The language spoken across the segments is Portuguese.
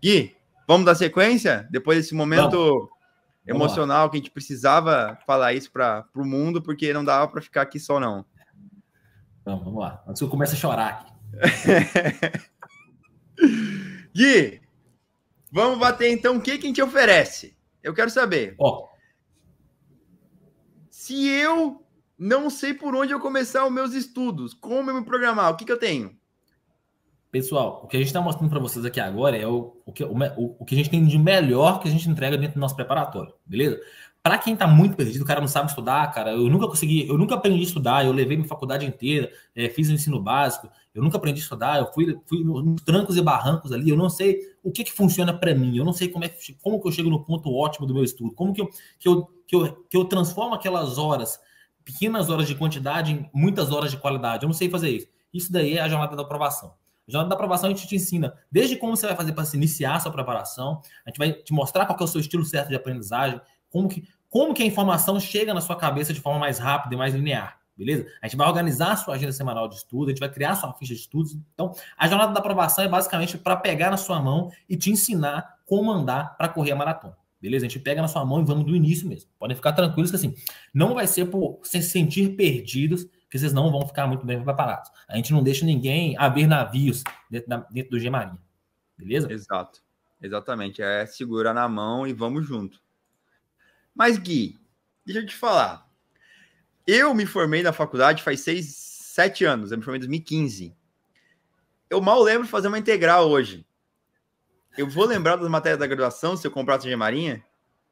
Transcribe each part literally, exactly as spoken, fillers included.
Gui, vamos dar sequência? Depois desse momento vamos. emocional vamos que a gente precisava falar isso para o mundo, porque não dava para ficar aqui só, não. Vamos, vamos lá. Antes que eu comece a chorar aqui. Gui, vamos bater então o que, que a gente oferece. Eu quero saber. Ó. Se eu não sei por onde eu começar os meus estudos, como eu me programar, o que, que eu tenho? Pessoal, o que a gente está mostrando para vocês aqui agora é o, o, que, o, o que a gente tem de melhor que a gente entrega dentro do nosso preparatório, beleza? Para quem está muito perdido, o cara não sabe estudar, cara, eu nunca consegui, eu nunca aprendi a estudar, eu levei minha faculdade inteira, é, fiz o ensino básico, eu nunca aprendi a estudar, eu fui, fui nos trancos e barrancos ali, eu não sei o que, que funciona para mim, eu não sei como, é, como que eu chego no ponto ótimo do meu estudo, como que eu, que eu, que eu, que eu transformo aquelas horas, pequenas horas de quantidade em muitas horas de qualidade, eu não sei fazer isso. Isso daí é a jornada da aprovação. A jornada da aprovação a gente te ensina desde como você vai fazer para se iniciar a sua preparação, a gente vai te mostrar qual que é o seu estilo certo de aprendizagem, como que, como que a informação chega na sua cabeça de forma mais rápida e mais linear, beleza? A gente vai organizar a sua agenda semanal de estudo, a gente vai criar a sua ficha de estudos. Então, a jornada da aprovação é basicamente para pegar na sua mão e te ensinar como andar para correr a maratona, beleza? A gente pega na sua mão e vamos do início mesmo. Podem ficar tranquilos que assim, não vai ser por se sentir perdidos, que vocês não vão ficar muito bem preparados. A gente não deixa ninguém a ver navios dentro, da, dentro do G Marinha. Beleza? Exato. Exatamente. É segurar na mão e vamos junto. Mas, Gui, deixa eu te falar. Eu me formei na faculdade faz seis, sete anos. Eu me formei em dois mil e quinze. Eu mal lembro de fazer uma integral hoje. Eu vou lembrar das matérias da graduação se eu comprar o G Marinha?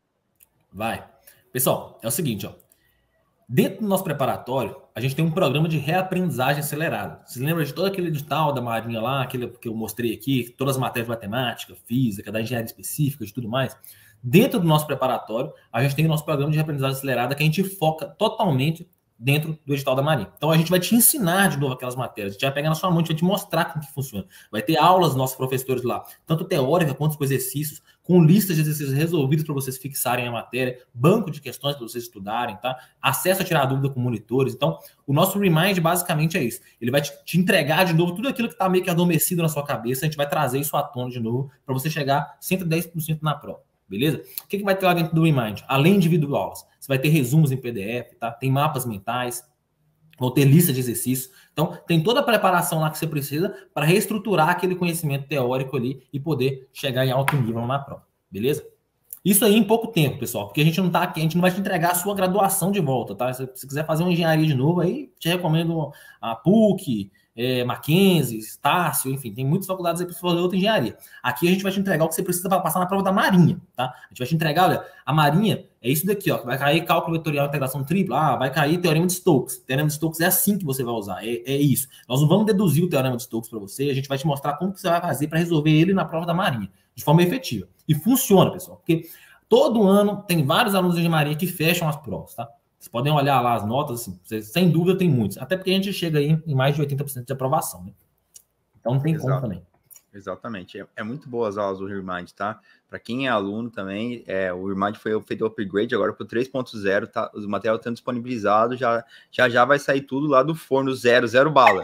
Vai. Pessoal, é o seguinte, ó. Dentro do nosso preparatório, a gente tem um programa de reaprendizagem acelerada. Você lembra de todo aquele edital da Marinha lá, aquele que eu mostrei aqui, todas as matérias de matemática, física, da engenharia específica, de tudo mais? Dentro do nosso preparatório, a gente tem o nosso programa de reaprendizagem acelerada que a gente foca totalmente dentro do edital da Marinha. Então, a gente vai te ensinar de novo aquelas matérias, a gente vai pegar na sua mão, a gente vai te mostrar como que funciona. Vai ter aulas dos nossos professores lá, tanto teórica quanto com exercícios, com listas de exercícios resolvidos para vocês fixarem a matéria, banco de questões para vocês estudarem, tá? Acesso a tirar dúvida com monitores. Então, o nosso Remind basicamente é isso. Ele vai te, te entregar de novo tudo aquilo que está meio que adormecido na sua cabeça, a gente vai trazer isso à tona de novo para você chegar cento e dez por cento na prova. Beleza? O que, que vai ter lá dentro do Remind? Além de videoaulas, você vai ter resumos em P D F, tá? Tem mapas mentais, vão ter lista de exercícios. Então, tem toda a preparação lá que você precisa para reestruturar aquele conhecimento teórico ali e poder chegar em alto nível na prova. Beleza? Isso aí em pouco tempo, pessoal, porque a gente não tá aqui, a gente não vai te entregar a sua graduação de volta, tá? Se você quiser fazer uma engenharia de novo, aí te recomendo a PUC, é, Mackenzie, Estácio, enfim, tem muitas faculdades aí para fazer outra engenharia. Aqui a gente vai te entregar o que você precisa para passar na prova da Marinha, tá? A gente vai te entregar, olha, a Marinha é isso daqui, ó, vai cair cálculo vetorial integração tripla, ah, vai cair teorema de Stokes. Teorema de Stokes é assim que você vai usar, é, é isso. Nós não vamos deduzir o teorema de Stokes para você, a gente vai te mostrar como que você vai fazer para resolver ele na prova da Marinha, de forma efetiva. E funciona, pessoal, porque todo ano tem vários alunos de engenharia que fecham as provas, tá? Vocês podem olhar lá as notas, assim, vocês, sem dúvida tem muitos, até porque a gente chega aí em mais de oitenta por cento de aprovação, né? Então não tem Exato. como também. Exatamente, é, é muito boas as aulas do Remind, tá? Para quem é aluno também, é, o Remind foi feito upgrade agora para o três ponto zero, tá? Os materiais estão disponibilizados, já, já já vai sair tudo lá do forno zero, zero bala.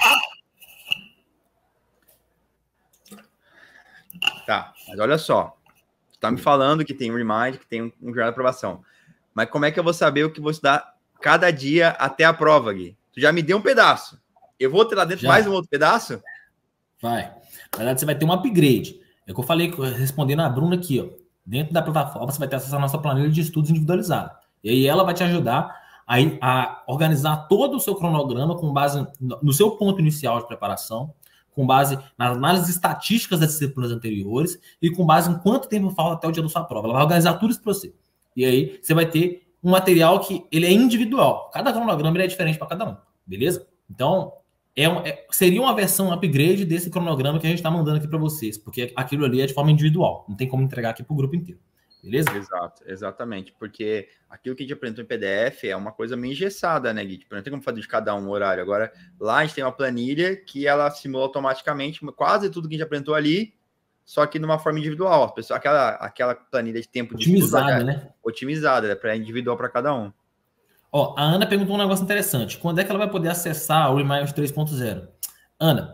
Tá, mas olha só, tu tá me falando que tem um Remind, que tem um, um jornal de aprovação. Mas como é que eu vou saber o que vou estudar cada dia até a prova, Gui? Tu já me deu um pedaço. Eu vou ter lá dentro já. Mais um outro pedaço? Vai. Na verdade, você vai ter um upgrade. É o que eu falei, respondendo a Bruna aqui, ó. Dentro da plataforma, você vai ter acesso à nossa planilha de estudos individualizada. E aí ela vai te ajudar a, a organizar todo o seu cronograma com base no seu ponto inicial de preparação, com base nas análises estatísticas das disciplinas anteriores e com base em quanto tempo falta até o dia da sua prova. Ela vai organizar tudo isso para você. E aí, você vai ter um material que ele é individual. Cada cronograma ele é diferente para cada um, beleza? Então, é, um, é seria uma versão upgrade desse cronograma que a gente está mandando aqui para vocês, porque aquilo ali é de forma individual. Não tem como entregar aqui para o grupo inteiro, beleza? Exato, exatamente. Porque aquilo que a gente apresentou em P D F é uma coisa meio engessada, né, Gui? Não tem como fazer de cada um horário. Agora, lá a gente tem uma planilha que ela simula automaticamente quase tudo que a gente apresentou ali, só que numa forma individual. Pessoal, aquela, aquela planilha de tempo de otimizada, estudo, né? Otimizada, é para individual para cada um. Ó, a Ana perguntou um negócio interessante. Quando é que ela vai poder acessar o Remind três ponto zero? Ana,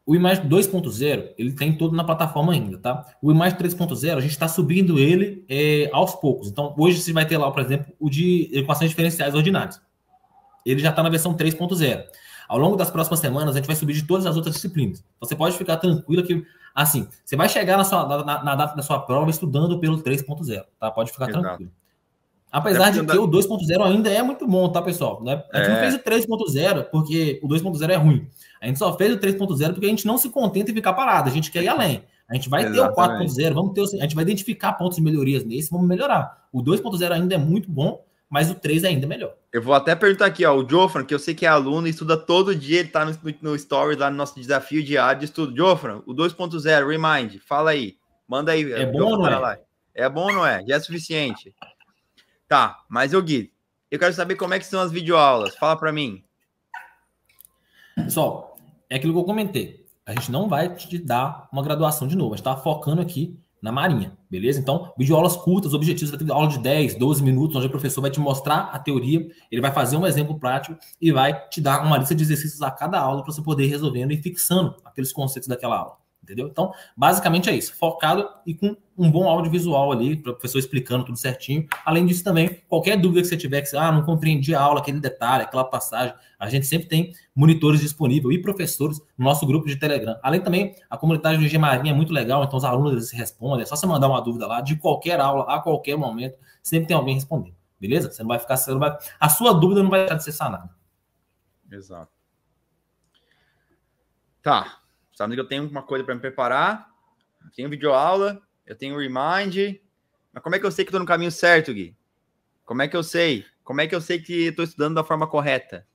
O Imagine dois ponto zero, ele tem todo na plataforma ainda, tá? O Imagine três ponto zero, a gente está subindo ele é, aos poucos. Então, hoje você vai ter lá, por exemplo, o de equações diferenciais ordinárias. Ele já está na versão três ponto zero. Ao longo das próximas semanas, a gente vai subir de todas as outras disciplinas. Então, você pode ficar tranquilo que, assim, você vai chegar na, sua, na, na data da sua prova estudando pelo três ponto zero, tá? Pode ficar Exato. tranquilo. Apesar de que da... o dois ponto zero ainda é muito bom, tá, pessoal? Né? A gente é... não fez o três ponto zero porque o dois ponto zero é ruim. A gente só fez o três ponto zero porque a gente não se contenta em ficar parado. A gente quer ir além. A gente vai Exatamente. ter o quatro ponto zero, vamos ter, a gente vai identificar pontos de melhorias nesse, vamos melhorar. O dois ponto zero ainda é muito bom, mas o três é ainda melhor. Eu vou até perguntar aqui, ó, o Jofran, que eu sei que é aluno e estuda todo dia, ele tá no, no Stories lá no nosso desafio diário de estudo. Jofran, o dois ponto zero, Remind, fala aí. Manda aí. É bom ou não é? Lá. É bom ou não é? Já é suficiente. Tá, mas eu Gui, eu quero saber como é que são as videoaulas. Fala para mim. Pessoal, é aquilo que eu comentei. A gente não vai te dar uma graduação de novo. A gente tá focando aqui na Marinha, beleza? Então, videoaulas curtas, objetivos, vai ter aula de dez, doze minutos, onde o professor vai te mostrar a teoria, ele vai fazer um exemplo prático e vai te dar uma lista de exercícios a cada aula para você poder ir resolvendo e fixando aqueles conceitos daquela aula. Entendeu? Então, basicamente é isso. Focado e com um bom audiovisual ali, para o professor explicando tudo certinho. Além disso também, qualquer dúvida que você tiver, que você, ah, não compreendi a aula, aquele detalhe, aquela passagem, a gente sempre tem monitores disponíveis e professores no nosso grupo de Telegram. Além também, a comunidade do I G Marinha é muito legal, então os alunos eles se respondem, é só você mandar uma dúvida lá, de qualquer aula, a qualquer momento, sempre tem alguém respondendo. Beleza? Você não vai ficar... Você não vai, a sua dúvida não vai deixar de ser sanada. Exato. Tá. Sabe que eu tenho uma coisa para me preparar, eu tenho videoaula, eu tenho Remind, mas como é que eu sei que estou no caminho certo, Gui? Como é que eu sei? Como é que eu sei que estou estudando da forma correta?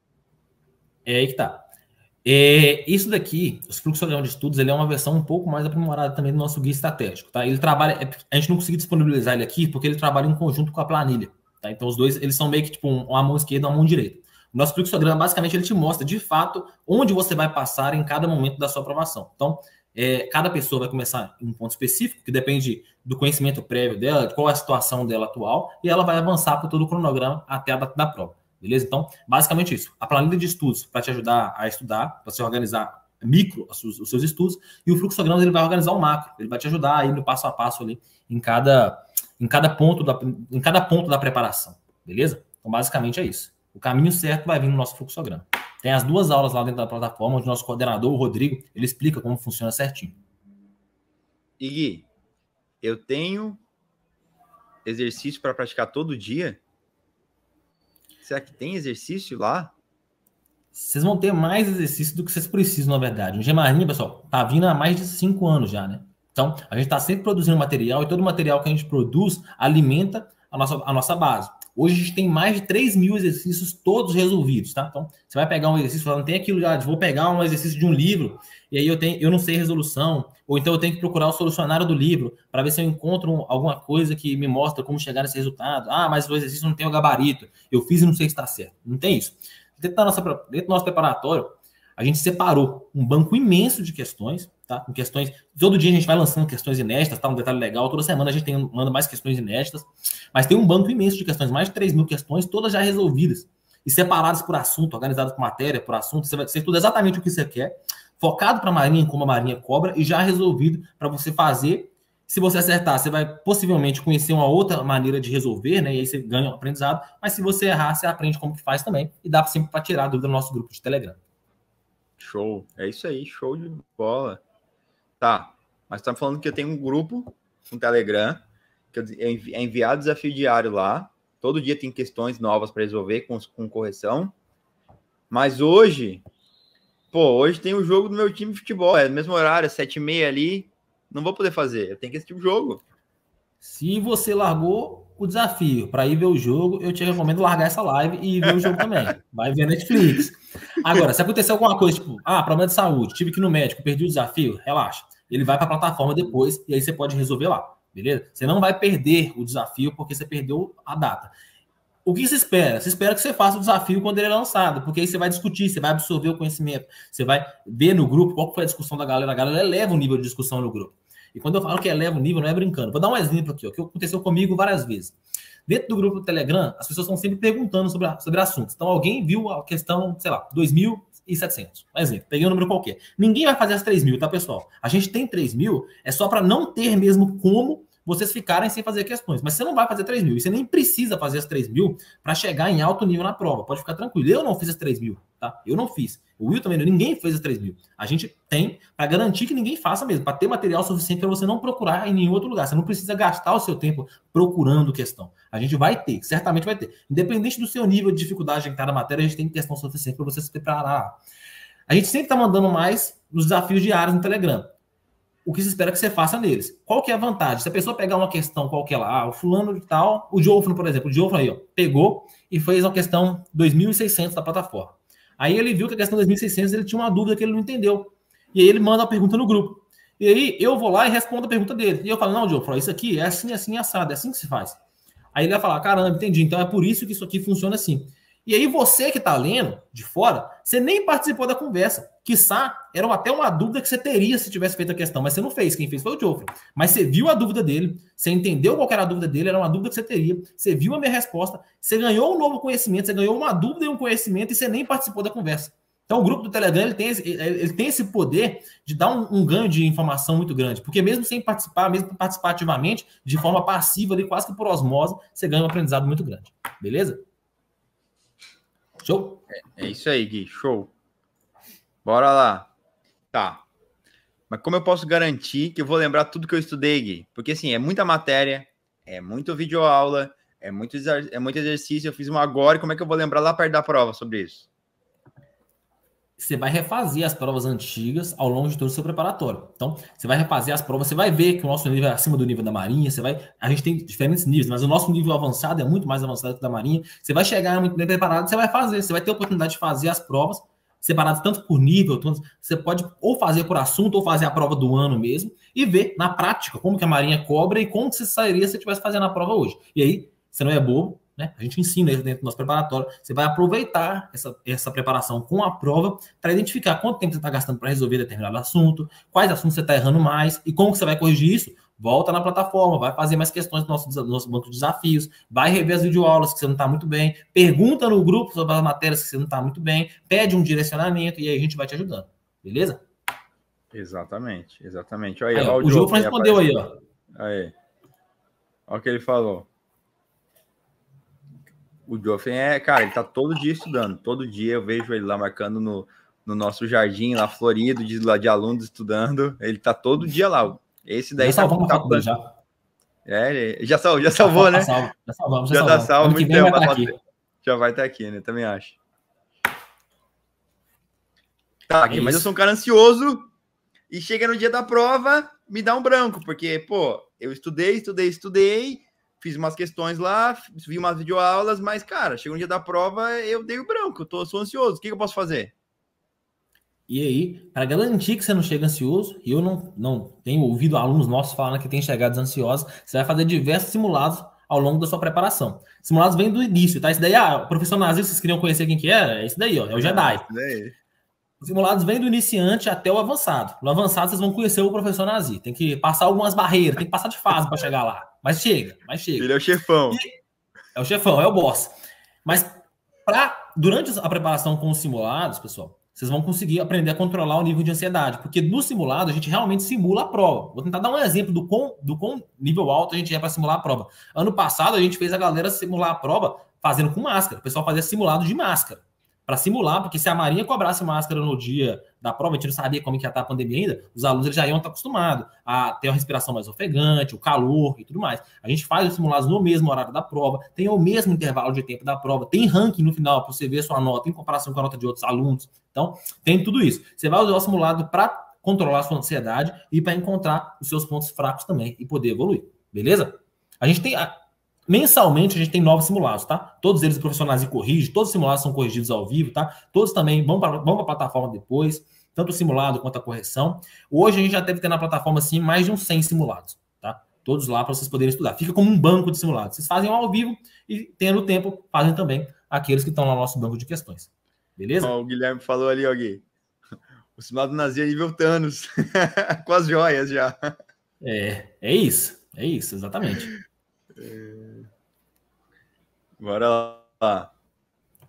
É aí que tá. É, isso daqui, os fluxogramas de estudos, ele é uma versão um pouco mais aprimorada também do nosso guia estratégico, tá? Ele trabalha, a gente não conseguiu disponibilizar ele aqui porque ele trabalha em conjunto com a planilha, tá? Então os dois, eles são meio que tipo uma mão esquerda e uma mão direita. O nosso fluxograma, basicamente, ele te mostra, de fato, onde você vai passar em cada momento da sua aprovação. Então, é, cada pessoa vai começar em um ponto específico, que depende do conhecimento prévio dela, de qual é a situação dela atual, e ela vai avançar por todo o cronograma até a data da prova. Beleza? Então, basicamente isso. A planilha de estudos para te ajudar a estudar, para você organizar micro os, os seus estudos, e o fluxograma ele vai organizar o macro. Ele vai te ajudar aí no passo a passo ali em cada, em cada, ponto, da, em cada ponto da preparação. Beleza? Então, basicamente é isso. O caminho certo vai vir no nosso fluxograma. Tem as duas aulas lá dentro da plataforma, onde o nosso coordenador, o Rodrigo, ele explica como funciona certinho. E Gui, eu tenho exercício para praticar todo dia? Será que tem exercício lá? Vocês vão ter mais exercício do que vocês precisam, na verdade. O G Marinha, pessoal, tá vindo há mais de cinco anos já, né? Então, a gente está sempre produzindo material e todo o material que a gente produz alimenta a nossa, a nossa base. Hoje a gente tem mais de três mil exercícios todos resolvidos, tá? Então, você vai pegar um exercício, não tem aquilo já, vou pegar um exercício de um livro, e aí eu, tenho, eu não sei resolução, ou então eu tenho que procurar o solucionário do livro para ver se eu encontro alguma coisa que me mostra como chegar nesse resultado. Ah, mas o exercício não tem o gabarito, eu fiz e não sei se está certo. Não tem isso. Dentro, da nossa, dentro do nosso preparatório, a gente separou um banco imenso de questões, tá? Com questões. Todo dia a gente vai lançando questões inéditas, tá? Um detalhe legal. Toda semana a gente tem, manda mais questões inéditas. Mas tem um banco imenso de questões, mais de três mil questões, todas já resolvidas. E separadas por assunto, organizadas por matéria, por assunto. Você vai você estuda exatamente o que você quer, focado para a Marinha, como a Marinha cobra, e já resolvido para você fazer. Se você acertar, você vai possivelmente conhecer uma outra maneira de resolver, né? E aí você ganha um aprendizado. Mas se você errar, você aprende como que faz também. E dá sempre para tirar a dúvida no nosso grupo de Telegram. Show. É isso aí, show de bola. Tá, mas estamos falando que eu tenho um grupo no Telegram, que é enviado desafio diário lá. Todo dia tem questões novas para resolver com, com correção. Mas hoje, pô, hoje tem o jogo do meu time de futebol. É no mesmo horário, sete e meia ali. Não vou poder fazer, eu tenho que assistir o jogo. Se você largou o desafio para ir ver o jogo, eu te recomendo largar essa live e ir ver o jogo também. Vai ver Netflix. Agora, se acontecer alguma coisa, tipo, ah, problema de saúde, tive que ir no médico, perdi o desafio, relaxa. Ele vai para a plataforma depois e aí você pode resolver lá, beleza? Você não vai perder o desafio porque você perdeu a data. O que você espera? Você espera que você faça o desafio quando ele é lançado, porque aí você vai discutir, você vai absorver o conhecimento, você vai ver no grupo qual foi a discussão da galera. A galera eleva o nível de discussão no grupo. E quando eu falo que eleva o nível, não é brincando. Vou dar um exemplo aqui, ó, que aconteceu comigo várias vezes. Dentro do grupo do Telegram, as pessoas estão sempre perguntando sobre, a, sobre assuntos. Então, alguém viu a questão, sei lá, dois mil e setecentos. Por exemplo, peguei um número qualquer. Ninguém vai fazer as três mil, tá, pessoal? A gente tem três mil, é só para não ter mesmo como vocês ficarem sem fazer questões. Mas você não vai fazer três mil. E você nem precisa fazer as três mil para chegar em alto nível na prova. Pode ficar tranquilo. Eu não fiz as três mil, tá? Eu não fiz. O Will também, ninguém fez as três mil. A gente tem para garantir que ninguém faça mesmo, para ter material suficiente para você não procurar em nenhum outro lugar. Você não precisa gastar o seu tempo procurando questão. A gente vai ter, certamente vai ter. Independente do seu nível de dificuldade em cada matéria, a gente tem questão suficiente para você se preparar. A gente sempre está mandando mais nos desafios diários no Telegram. O que se espera que você faça neles. Qual que é a vantagem? Se a pessoa pegar uma questão qualquer lá, ah, o fulano de tal, o Jofno, por exemplo, o Jofno aí, ó, pegou e fez uma questão dois mil e seiscentos da plataforma. Aí ele viu que a questão dois mil e seiscentos ele tinha uma dúvida que ele não entendeu. E aí ele manda a pergunta no grupo. E aí eu vou lá e respondo a pergunta dele. E eu falo, não, Jofno, isso aqui é assim, assim, assado, é assim que se faz. Aí ele vai falar, caramba, entendi, então é por isso que isso aqui funciona assim. E aí você que está lendo de fora, você nem participou da conversa. Quiçá, era até uma dúvida que você teria se tivesse feito a questão, mas você não fez. Quem fez foi o Jofre. Mas você viu a dúvida dele, você entendeu qual era a dúvida dele, era uma dúvida que você teria, você viu a minha resposta, você ganhou um novo conhecimento, você ganhou uma dúvida e um conhecimento e você nem participou da conversa. Então o grupo do Telegram ele tem, esse, ele tem esse poder de dar um, um ganho de informação muito grande, porque mesmo sem participar, mesmo participar ativamente, de forma passiva, ali, quase que por osmose, você ganha um aprendizado muito grande. Beleza? Show? É, é isso aí, Gui. Show. Bora lá. Tá. Mas como eu posso garantir que eu vou lembrar tudo que eu estudei, Gui? Porque, assim, é muita matéria, é muito videoaula, é muito, é muito exercício. Eu fiz uma agora e como é que eu vou lembrar lá perto da prova sobre isso? Você vai refazer as provas antigas ao longo de todo o seu preparatório. Então, você vai refazer as provas, você vai ver que o nosso nível é acima do nível da Marinha, você vai, a gente tem diferentes níveis, mas o nosso nível avançado é muito mais avançado que o da Marinha. Você vai chegar muito bem preparado, você vai fazer, você vai ter a oportunidade de fazer as provas separadas tanto por nível, tanto, você pode ou fazer por assunto ou fazer a prova do ano mesmo e ver na prática como que a Marinha cobra e como que você sairia se você estivesse fazendo a prova hoje. E aí, você não é bobo, né? A gente ensina isso dentro do nosso preparatório. Você vai aproveitar essa, essa preparação com a prova para identificar quanto tempo você está gastando para resolver determinado assunto, quais assuntos você está errando mais e como que você vai corrigir isso. Volta na plataforma, vai fazer mais questões do nosso, do nosso banco de desafios, vai rever as videoaulas que você não está muito bem, pergunta no grupo sobre as matérias que você não está muito bem, pede um direcionamento e aí a gente vai te ajudando. Beleza? Exatamente, exatamente. Aí, aí, ó, o João respondeu aí, ó. Aí. Olha o que ele falou. O Joffrey é, cara, ele tá todo dia estudando. Todo dia eu vejo ele lá marcando no, no nosso jardim, lá florido, de, lá de alunos estudando. Ele tá todo dia lá. Esse daí já tá... salvamos tá, a foto dele, já. É, ele já, sal, já salvou, né? Tá salvo, já salvamos, já, já salvamos. tá salvo, muito tempo. Vai aqui. Já vai estar tá aqui, né? Também acho. Tá, aqui, é mas eu sou um cara ansioso e chega no dia da prova, me dá um branco, porque, pô, eu estudei, estudei, estudei, fiz umas questões lá, vi umas videoaulas, mas, cara, chega no dia da prova, eu dei o branco, eu tô, sou ansioso. O que, que eu posso fazer? E aí, para garantir que você não chega ansioso, e eu não, não tenho ouvido alunos nossos falando que tem chegado ansiosos, você vai fazer diversos simulados ao longo da sua preparação. Simulados vêm do início, tá? Isso daí, ah, o professor Nazir, vocês queriam conhecer quem que é? É isso daí, ó, é o Jedi. É Os simulados vêm do iniciante até o avançado. No avançado, vocês vão conhecer o professor Nazir. Tem que passar algumas barreiras, tem que passar de fase para chegar lá. Mas chega, mas chega. Ele é o chefão. E é o chefão, é o boss. Mas pra, durante a preparação com os simulados, pessoal, vocês vão conseguir aprender a controlar o nível de ansiedade. Porque no simulado, a gente realmente simula a prova. Vou tentar dar um exemplo do quão, do quão nível alto a gente é para simular a prova. Ano passado, a gente fez a galera simular a prova fazendo com máscara. O pessoal fazia simulado de máscara. Para simular, porque se a Marinha cobrasse máscara no dia da prova, a gente não sabia como que ia estar a pandemia ainda, os alunos eles já iam estar acostumados a ter uma respiração mais ofegante, o calor e tudo mais. A gente faz os simulados no mesmo horário da prova, tem o mesmo intervalo de tempo da prova, tem ranking no final para você ver sua nota em comparação com a nota de outros alunos. Então, tem tudo isso. Você vai usar o simulado para controlar a sua ansiedade e para encontrar os seus pontos fracos também e poder evoluir. Beleza? A gente tem... A... Mensalmente, a gente tem novos simulados, tá? Todos eles o professor Nazir corrige, todos os simulados são corrigidos ao vivo, tá? Todos também vão para vão a plataforma depois, tanto o simulado quanto a correção. Hoje a gente já deve ter na plataforma, assim, mais de uns cem simulados, tá? Todos lá para vocês poderem estudar. Fica como um banco de simulados. Vocês fazem ao vivo e, tendo tempo, fazem também aqueles que estão lá no nosso banco de questões. Beleza? Oh, o Guilherme falou ali, ó, Gui. O simulado Nazir é nível Thanos. Com as joias já. É, é isso. É isso, exatamente. Bora lá.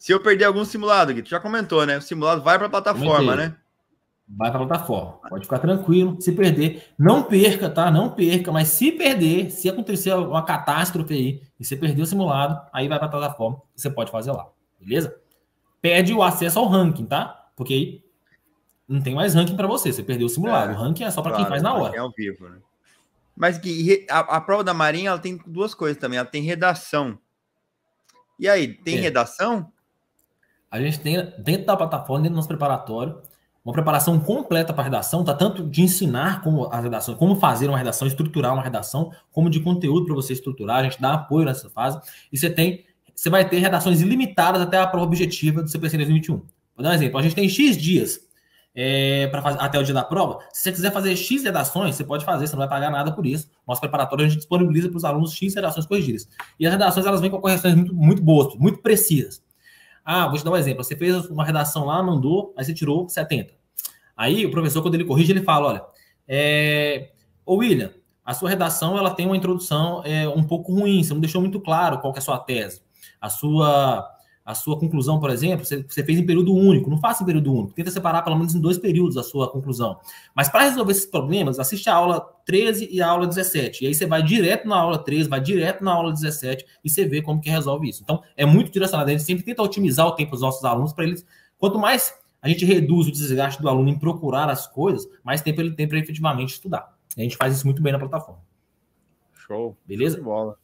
Se eu perder algum simulado, Gui, tu já comentou, né? O simulado vai para a plataforma, Comentei. né? Vai para a plataforma. Pode ficar tranquilo. Se perder, não perca, tá? Não perca. Mas se perder, se acontecer uma catástrofe aí e você perder o simulado, aí vai para a plataforma. Você pode fazer lá. Beleza? Perde o acesso ao ranking, tá? Porque aí não tem mais ranking para você. Você perdeu o simulado. É, o ranking é só para claro, quem faz na hora. É ao vivo, né? Mas Gui, a, a prova da Marinha ela tem duas coisas também. Ela tem redação. E aí, tem é. redação? A gente tem dentro da plataforma, dentro do nosso preparatório, uma preparação completa para a redação, tá? Tanto de ensinar como a redação, como fazer uma redação, estruturar uma redação, como de conteúdo para você estruturar. A gente dá apoio nessa fase. E você tem, você vai ter redações ilimitadas até a prova objetiva do C P C dois mil e vinte e um. Vou dar um exemplo. A gente tem X dias é, para fazer até o dia da prova. Se você quiser fazer X redações, você pode fazer, você não vai pagar nada por isso. Nosso preparatório a gente disponibiliza para os alunos X redações corrigidas. E as redações elas vêm com correções muito, muito boas, muito precisas. Ah, vou te dar um exemplo. Você fez uma redação lá, mandou, aí você tirou setenta. Aí o professor, quando ele corrige, ele fala, olha, é... ô William, a sua redação ela tem uma introdução é, um pouco ruim, você não deixou muito claro qual que é a sua tese. A sua, a sua conclusão, por exemplo, você, você fez em período único. Não faça em período único. Tenta separar pelo menos em dois períodos a sua conclusão. Mas para resolver esses problemas, assiste a aula treze e a aula dezessete. E aí você vai direto na aula treze, vai direto na aula dezessete e você vê como que resolve isso. Então, é muito direcionado. A gente sempre tenta otimizar o tempo dos nossos alunos para eles... Quanto mais a gente reduz o desgaste do aluno em procurar as coisas, mais tempo ele tem para efetivamente estudar. A gente faz isso muito bem na plataforma. Show. Beleza? Show de bola.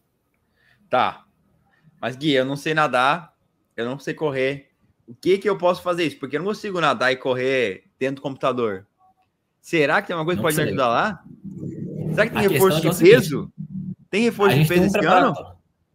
Tá. Mas, Gui, eu não sei nadar, eu não sei correr. O que que eu posso fazer isso? Porque eu não consigo nadar e correr dentro do computador. Será que tem uma coisa que pode me ajudar lá? Será que tem a reforço de é peso? Tem reforço de peso um esse ano?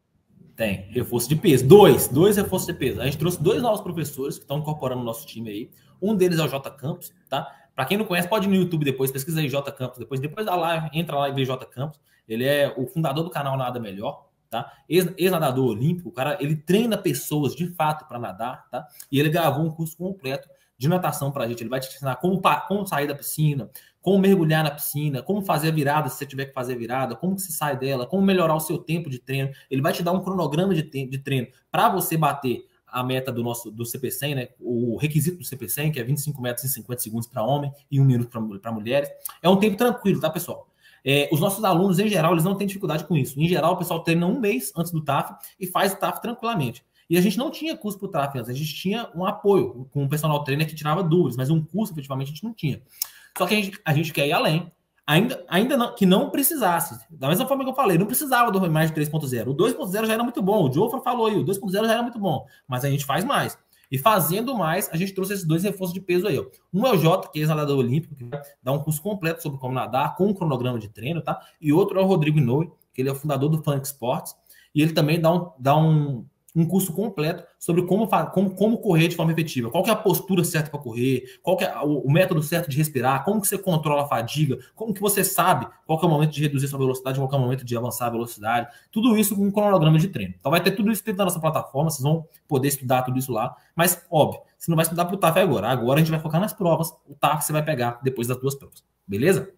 Tem, reforço de peso. Dois, dois reforços de peso. A gente trouxe dois novos professores que estão incorporando no nosso time aí. Um deles é o J Campos, tá? Para quem não conhece, pode ir no YouTube depois, pesquisa aí J Campos, depois, depois da live, entra lá e vê J Campos. Ele é o fundador do canal Nada Melhor, tá? Ex-nadador olímpico, o cara, ele treina pessoas de fato para nadar, tá? E ele gravou um curso completo de natação pra gente. Ele vai te ensinar como, como sair da piscina, como mergulhar na piscina, como fazer a virada se você tiver que fazer a virada, como que se sai dela, como melhorar o seu tempo de treino. Ele vai te dar um cronograma de, de treino para você bater a meta do nosso do C P cem, né? O requisito do C P cem, que é vinte e cinco metros e cinquenta segundos para homem e um minuto para mulheres. É um tempo tranquilo, tá, pessoal? É, os nossos alunos, em geral, eles não têm dificuldade com isso. Em geral, o pessoal treina um mês antes do T A F e faz o T A F tranquilamente. E a gente não tinha curso para o T A F antes, a gente tinha um apoio com o personal trainer que tirava dúvidas, mas um curso, efetivamente, a gente não tinha. Só que a gente, a gente quer ir além, ainda, ainda não, que não precisasse. Da mesma forma que eu falei, não precisava do mais de três ponto zero. O dois ponto zero já era muito bom, o Jofra falou aí, o dois ponto zero já era muito bom, mas a gente faz mais. E fazendo mais, a gente trouxe esses dois reforços de peso aí. Ó. Um é o Jota, que é ex-nadador olímpico, que vai dar um curso completo sobre como nadar, com um cronograma de treino, tá? E outro é o Rodrigo Inoue, que ele é o fundador do Funk Sports, e ele também dá um... Dá um um curso completo sobre como, como, como correr de forma efetiva, qual que é a postura certa para correr, qual que é o, o método certo de respirar, como que você controla a fadiga, como que você sabe qual que é o momento de reduzir sua velocidade, qual que é o momento de avançar a velocidade, tudo isso com um cronograma de treino. Então vai ter tudo isso dentro da nossa plataforma, vocês vão poder estudar tudo isso lá, mas óbvio, você não vai estudar para o T A F agora, agora a gente vai focar nas provas, o T A F você vai pegar depois das duas provas, beleza?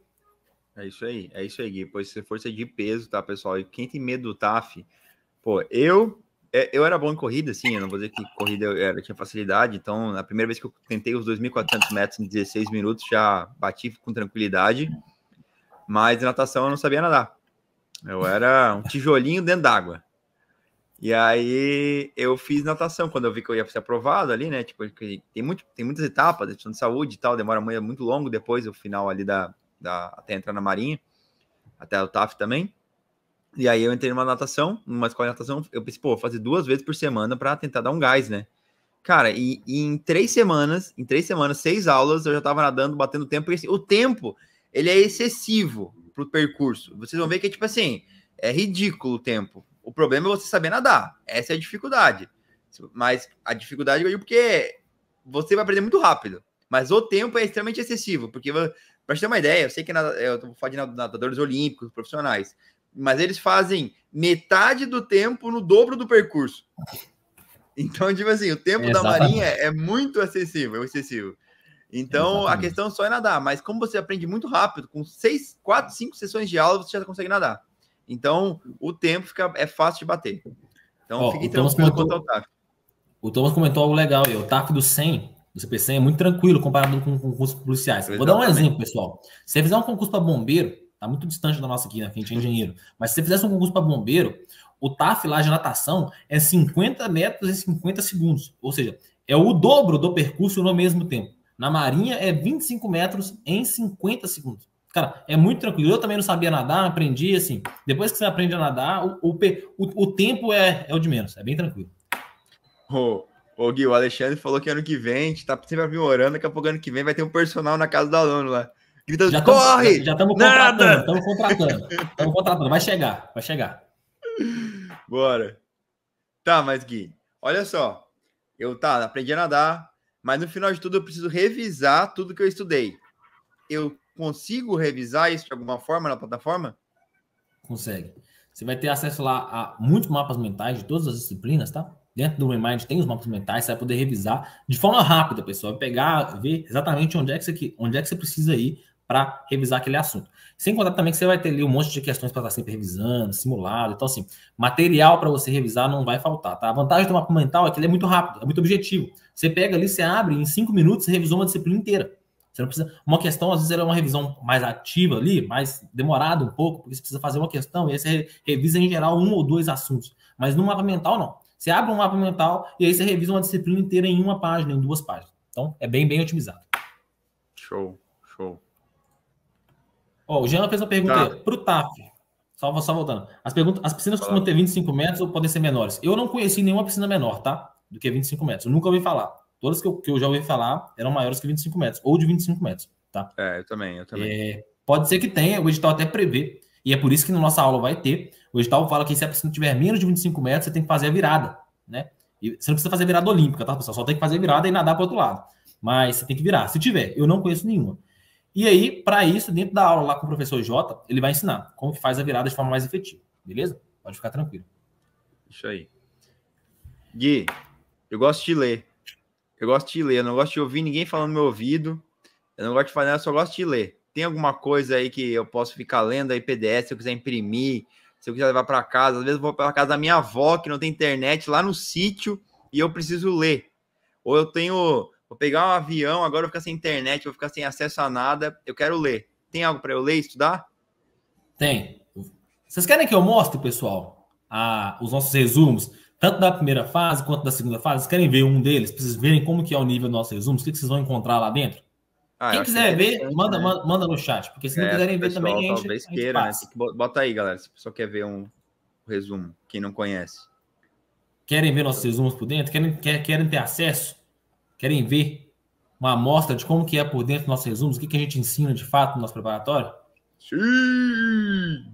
É isso aí, é isso aí, Gui, pois se força de peso, tá, pessoal, e quem tem medo do T A F, pô, eu... Eu era bom em corrida, assim, eu não vou dizer que corrida eu, eu tinha facilidade, então a primeira vez que eu tentei os dois mil e quatrocentos metros em dezesseis minutos, já bati com tranquilidade, mas em natação eu não sabia nadar. Eu era um tijolinho dentro d'água. E aí eu fiz natação, quando eu vi que eu ia ser aprovado ali, né, tipo, tem, muito, tem muitas etapas, questão de saúde e tal, demora muito longo depois, o final ali da, da até entrar na marinha, até o T A F também. E aí eu entrei numa natação, numa escola de natação, eu pensei, pô, vou fazer duas vezes por semana para tentar dar um gás, né? Cara, e, e em três semanas, em três semanas, seis aulas, eu já tava nadando, batendo tempo, porque assim, o tempo, ele é excessivo pro percurso. Vocês vão ver que, tipo assim, é ridículo o tempo. O problema é você saber nadar. Essa é a dificuldade. Mas a dificuldade é porque você vai aprender muito rápido. Mas o tempo é extremamente excessivo, porque, pra te ter uma ideia, eu sei que eu tô falando de nadadores olímpicos, profissionais, mas eles fazem metade do tempo no dobro do percurso. Então, tipo assim, o tempo Exatamente. da marinha é muito excessivo, é excessivo. Então, Exatamente. a questão só é nadar. Mas como você aprende muito rápido, com seis, quatro, cinco sessões de aula, você já consegue nadar. Então, o tempo fica, é fácil de bater. Então, Ó, fiquem tranquilos quanto ao T A F. O Thomas comentou algo legal aí. O T A F do cem, do C P cem, é muito tranquilo comparado com concursos policiais. Exatamente. Vou dar um exemplo, pessoal. Se você fizer um concurso para bombeiro, tá muito distante da nossa aqui, né? Que a gente é engenheiro. Mas se você fizesse um concurso para bombeiro, o T A F lá de natação é cinquenta metros em cinquenta segundos. Ou seja, é o dobro do percurso no mesmo tempo. Na Marinha é vinte e cinco metros em cinquenta segundos. Cara, é muito tranquilo. Eu também não sabia nadar, aprendi assim. Depois que você aprende a nadar, o, o, o, o tempo é, é o de menos. É bem tranquilo. Ô, ô Gui, o Alexandre falou que ano que vem, a gente tá sempre aprimorando, daqui a pouco ano que vem vai ter um personal na casa do aluno lá. Gritando, já tamo, corre! Já estamos contratando, estamos contratando. Estamos contratando, vai chegar, vai chegar. Bora. Tá, mas Gui, olha só. Eu, tá, aprendi a nadar, mas no final de tudo eu preciso revisar tudo que eu estudei. Eu consigo revisar isso de alguma forma na plataforma? Consegue. Você vai ter acesso lá a muitos mapas mentais de todas as disciplinas, tá? Dentro do Remind tem os mapas mentais, você vai poder revisar de forma rápida, pessoal. Pegar, ver exatamente onde é que você, onde é que você precisa ir para revisar aquele assunto. Sem contar também que você vai ter ali um monte de questões para estar sempre revisando, simulado. Então, assim, material para você revisar não vai faltar, tá? A vantagem do mapa mental é que ele é muito rápido, é muito objetivo. Você pega ali, você abre, em cinco minutos você revisou uma disciplina inteira. Você não precisa... Uma questão, às vezes, ela é uma revisão mais ativa ali, mais demorada um pouco, porque você precisa fazer uma questão e aí você revisa, em geral, um ou dois assuntos. Mas no mapa mental, não. Você abre um mapa mental e aí você revisa uma disciplina inteira em uma página, em duas páginas. Então, é bem, bem otimizado. Show, show. Ó, o Jean fez uma pergunta tá. aí. Para o T A F, só, só voltando. As, perguntas, as piscinas Fala. costumam ter vinte e cinco metros ou podem ser menores? Eu não conheci nenhuma piscina menor, tá? Do que vinte e cinco metros. Eu nunca ouvi falar. Todas que eu, que eu já ouvi falar eram maiores que vinte e cinco metros, ou de vinte e cinco metros, tá? É, eu também, eu também. É, pode ser que tenha, o edital até prevê, e é por isso que na nossa aula vai ter. O edital fala que se a piscina tiver menos de vinte e cinco metros, você tem que fazer a virada, né? E você não precisa fazer virada olímpica, tá, pessoal? Só tem que fazer virada e nadar para o outro lado. Mas você tem que virar. Se tiver, eu não conheço nenhuma. E aí, para isso, dentro da aula lá com o professor Jota, ele vai ensinar como que faz a virada de forma mais efetiva. Beleza? Pode ficar tranquilo. Isso aí. Gui, eu gosto de ler. Eu gosto de ler. Eu não gosto de ouvir ninguém falando no meu ouvido. Eu não gosto de fazer nada, eu só gosto de ler. Tem alguma coisa aí que eu posso ficar lendo aí P D F, se eu quiser imprimir, se eu quiser levar para casa? Às vezes eu vou para casa da minha avó, que não tem internet, lá no sítio, e eu preciso ler. Ou eu tenho... Vou pegar um avião, agora eu vou ficar sem internet, vou ficar sem acesso a nada, eu quero ler. Tem algo para eu ler e estudar? Tem. Vocês querem que eu mostre, pessoal, a, os nossos resumos, tanto da primeira fase quanto da segunda fase? Vocês querem ver um deles, para vocês verem como que é o nível dos nossos resumos? O que, que vocês vão encontrar lá dentro? Ah, quem quiser ver, manda, né? manda, manda no chat, porque se não é, quiserem ver também, a gente, talvez queira, né? Tem que bota aí, galera, se a pessoa quer ver um resumo, quem não conhece. Querem ver nossos resumos por dentro? Querem, quer, querem ter acesso? Querem ver uma amostra de como que é por dentro dos nossos resumos? O que, que a gente ensina de fato no nosso preparatório? Sim!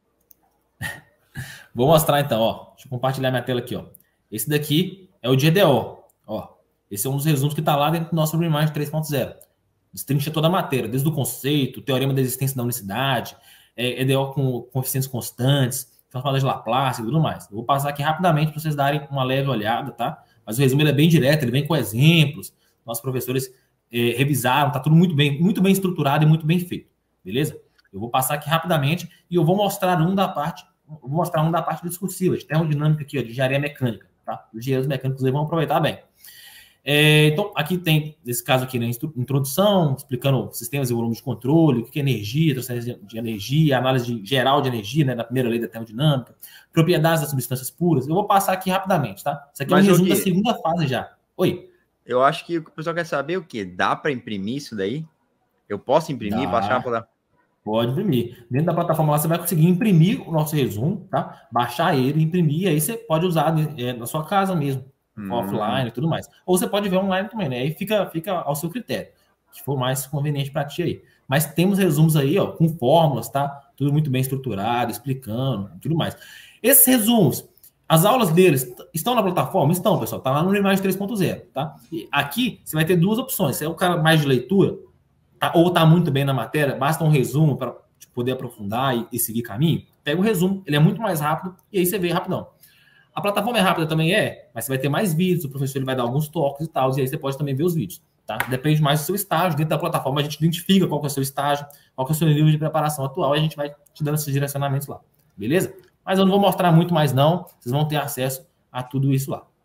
Vou mostrar então, ó. Deixa eu compartilhar minha tela aqui, ó. Esse daqui é o G D O, ó. Esse é um dos resumos que está lá dentro do nosso Remind três ponto zero. Destrincha toda a matéria, desde o conceito, o teorema da existência da unicidade, é, E D O com coeficientes constantes, transformador de Laplace e tudo mais. Eu vou passar aqui rapidamente para vocês darem uma leve olhada, tá? Mas o resumo ele é bem direto, ele vem com exemplos. Nossos professores é, revisaram, tá tudo muito bem, muito bem estruturado e muito bem feito, beleza? Eu vou passar aqui rapidamente e eu vou mostrar um da parte, vou mostrar um da parte discursiva, de termodinâmica aqui, ó, de engenharia mecânica, tá? Os engenheiros mecânicos aí vão aproveitar bem. É, então, aqui tem, nesse caso aqui, né, introdução, explicando sistemas e volumes de controle, o que é energia, transferência de energia, análise de, geral de energia, né, da primeira lei da termodinâmica, propriedades das substâncias puras. Eu vou passar aqui rapidamente, tá? Isso aqui Mas é um resumo da segunda fase já. Oi. Eu acho que o pessoal quer saber o quê? Dá para imprimir isso daí? Eu posso imprimir, Dá. baixar para... Pode imprimir. Dentro da plataforma lá, você vai conseguir imprimir o nosso resumo, tá? Baixar ele, imprimir, e aí você pode usar é, na sua casa mesmo. Hum. Offline e tudo mais. Ou você pode ver online também, né? Aí fica, fica ao seu critério, que for mais conveniente para ti aí. Mas temos resumos aí, ó, com fórmulas, tá? Tudo muito bem estruturado, explicando, tudo mais. Esses resumos, as aulas deles estão na plataforma? Estão, pessoal. Tá lá no Remind três ponto zero, tá? E aqui você vai ter duas opções. Se é o cara mais de leitura, tá, ou tá muito bem na matéria, basta um resumo para poder aprofundar e, e seguir caminho, pega o resumo, ele é muito mais rápido e aí você vê rapidão. A plataforma é rápida também é, mas você vai ter mais vídeos, o professor ele vai dar alguns toques e tal, e aí você pode também ver os vídeos, tá? Depende mais do seu estágio. Dentro da plataforma a gente identifica qual que é o seu estágio, qual que é o seu nível de preparação atual, e a gente vai te dando esses direcionamentos lá, beleza? Mas eu não vou mostrar muito mais não, vocês vão ter acesso a tudo isso lá.